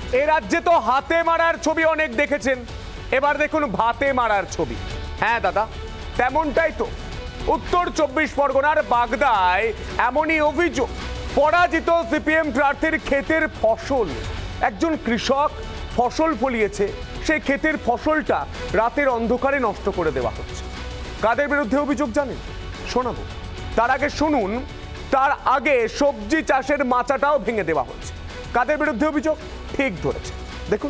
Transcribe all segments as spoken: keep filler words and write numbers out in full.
এ রাজ্যে তো হাতে মারার ছবি অনেক দেখেছেন, এবার দেখুন ভাতে মারার ছবি। হ্যাঁ দাদা, তেমনটাই তো। উত্তর চব্বিশ পরগনার বাগদায় এমনই অভিযোগ, পরাজিত সিপিএম প্রার্থীর ক্ষেতের ফসল, একজন কৃষক ফসল ফলিয়েছে, সেই ক্ষেতের ফসলটা রাতের অন্ধকারে নষ্ট করে দেওয়া হচ্ছে। কাদের বিরুদ্ধে অভিযোগ জানেন? শোনাবো। তার আগে শুনুন, তার আগে সবজি চাষের মাচাটাও ভেঙে দেওয়া হচ্ছে। কাদের বিরুদ্ধে অভিযোগ? ঠিক ধরেছে, দেখুন।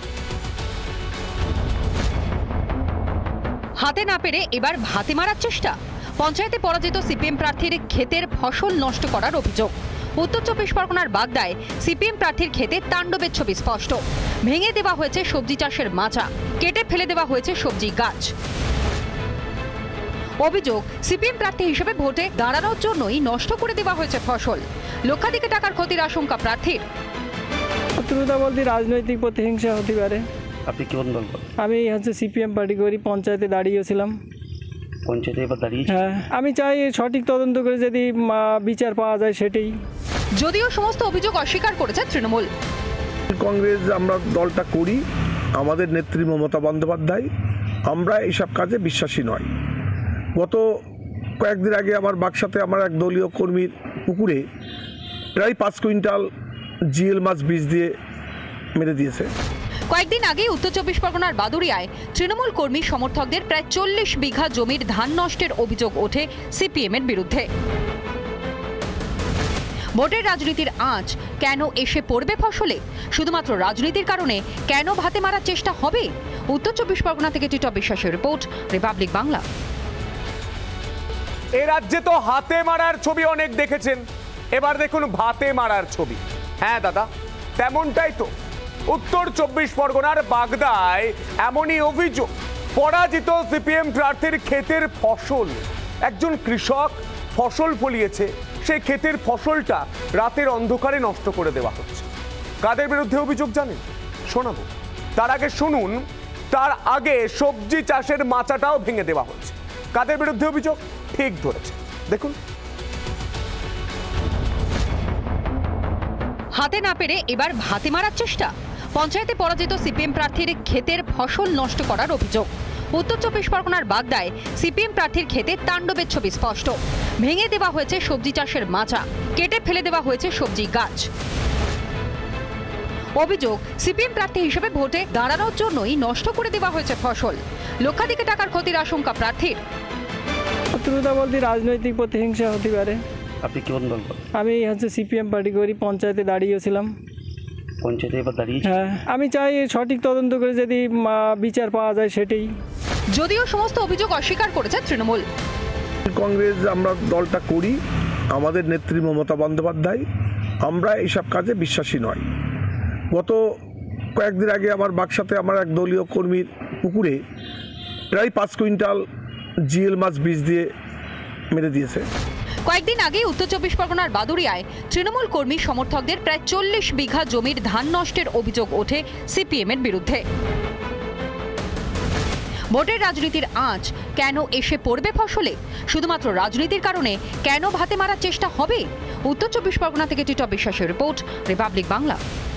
হাতে না পেরে এবার ভাতে মারার চেষ্টা। পঞ্চায়েতে পরাজিত সিপিএম প্রার্থীর ক্ষেতের ফসল নষ্ট করার অভিযোগ। উত্তর চব্বিশ পরগনার বাগদায় সিপিএম প্রার্থীর ক্ষেতে তাণ্ডবের ছবি স্পষ্ট। ভেঙে দেওয়া হয়েছে সবজি চাষের মাচা, কেটে ফেলে দেওয়া হয়েছে সবজি গাছ। অভিযোগ, সিপিএম প্রার্থী হিসেবে ভোটে দাঁড়ানোর জন্যই নষ্ট করে দেওয়া হয়েছে ফসল। লক্ষাধিক টাকার ক্ষতির আশঙ্কা প্রার্থীর। শত্রুতা বলতে রাজনৈতিক প্রতিহিংসা হতে পারে। আপনি কোন দল করেন? আমি হচ্ছে সিপিএম পার্টি করি, পঞ্চায়েতে দাঁড়িয়েছিলাম। পঞ্চায়েতে এবার দাঁড়িয়ে? হ্যাঁ, আমি চাই সঠিক তদন্ত করে যদি বিচার পাওয়া যায় সেটাই। যদিও সমস্ত অভিযোগ অস্বীকার করেছে তৃণমূল কংগ্রেস। আমরা দলটা করি, আমাদের নেত্রী মমতা বন্দ্যোপাধ্যায়, আমরা এইসব কাজে বিশ্বাসী নয়। গত কয়েকদিন আগে আমার বাক্সাতে আমার এক দলীয় কর্মীর পুকুরে প্রায় পাঁচ কুইন্টাল জিএল মাছ বীজ দিয়ে মেরে দিয়েছে। কয়েকদিন আগে উত্তর চব্বিশ পরগনার বাদুড়িয়ায় তৃণমূল কর্মী সমর্থকদের প্রায় চল্লিশ বিঘা জমির ধান নষ্টের অভিযোগ ওঠে সিপিএম এর বিরুদ্ধে। ভোটের রাজনীতির আঁচ কেন এসে পড়বে ফসলে? শুধুমাত্র রাজনীতির কারণে কেন ভাতে মারার চেষ্টা হবে? উত্তর চব্বিশ পরগনা থেকে টিটপ বিশ্বাসের রিপোর্ট, রিপাবলিক বাংলা। এ রাজ্যে তো হাতে মারার ছবি অনেক দেখেছেন, এবার দেখুন ভাতে মারার ছবি। হ্যাঁ দাদা, তেমনটাই তো। উত্তর চব্বিশ পরগনার বাগদায় এমনই অভিযোগ, পরাজিত সিপিএম প্রার্থীর ক্ষেতের ফসল, একজন কৃষক ফসল ফলিয়েছে, সেই ক্ষেতের ফসলটা রাতের অন্ধকারে নষ্ট করে দেওয়া হচ্ছে। কাদের বিরুদ্ধে অভিযোগ জানেন? শোনাবো। তার আগে শুনুন, তার আগে সবজি চাষের মাচাটাও ভেঙে দেওয়া হচ্ছে। কাদের বিরুদ্ধে অভিযোগ? ঠিক ধরেছে, দেখুন। হাতে না পেরে এবার ভাতে মারার চেষ্টা। পঞ্চায়েতে পরাজিত সিপিএম প্রার্থীর ক্ষেতের ফসল নষ্ট করার অভিযোগ। উত্তর চব্বিশ পরগনার বাগদায় সিপিএম প্রার্থীর ক্ষেতে তাণ্ডবের ছবি স্পষ্ট। ভেঙে দেওয়া হয়েছে সবজি চাষের মাচা, কেটে ফেলে দেওয়া হয়েছে সবজি গাছ। অভিযোগ, সিপিএম প্রার্থী হিসেবে ভোটে দাঁড়ানোর জন্যই নষ্ট করে দেওয়া হয়েছে ফসল। লক্ষাধিক টাকার ক্ষতির আশঙ্কা প্রার্থীর। শত্রুতা বলতে রাজনৈতিক প্রতিহিংসা হতে পারে। আপনি কোন দল করেন? আমি হচ্ছে সিপিএম পার্টি করি, পঞ্চায়েতে দাঁড়িয়েছিলাম। পঞ্চায়েতে এবার দাঁড়িয়ে? হ্যাঁ, আমি চাই সঠিক তদন্ত করে যদি বিচার পাওয়া যায় সেটাই। যদিও সমস্ত অভিযোগ অস্বীকার করেছে তৃণমূল কংগ্রেস। আমরা দলটা করি, আমাদের নেত্রী মমতা বন্দ্যোপাধ্যায়, আমরা এইসব কাজে বিশ্বাসী নয়। গত কয়েকদিন আগে আমার বাক্সাতে আমার এক দলীয় কর্মীর পুকুরে প্রায় পাঁচ কুইন্টাল জিএল মাছ বীজ দিয়ে মেরে দিয়েছে। কয়েকদিন আগে উত্তর চব্বিশ পরগনার বাদুড়িয়ায় তৃণমূল কর্মী সমর্থকদের প্রায় চল্লিশ বিঘা জমির ধান নষ্টের অভিযোগ ওঠে সিপিএম এর বিরুদ্ধে। ভোটের রাজনীতির আঁচ কেন এসে পড়বে ফসলে? শুধুমাত্র রাজনীতির কারণে কেন ভাতে মারার চেষ্টা হবে? উত্তর চব্বিশ পরগনা থেকে টিটপ বিশ্বাসের রিপোর্ট, রিপাবলিক বাংলা।